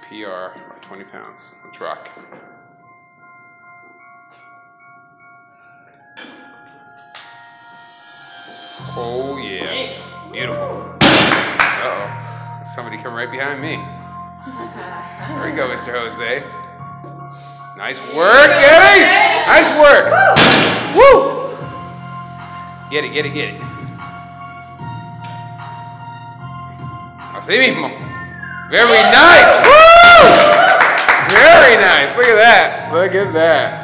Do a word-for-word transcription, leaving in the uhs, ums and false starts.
P R by twenty pounds. Let's rock. Oh yeah. Beautiful. Uh-oh. Somebody come right behind me. There we go, Mister Jose. Nice work, Eddie! Nice work! Woo! Get it, get it, get it. Así mismo. Very nice! Woo! Very nice. Look at that. Look at that.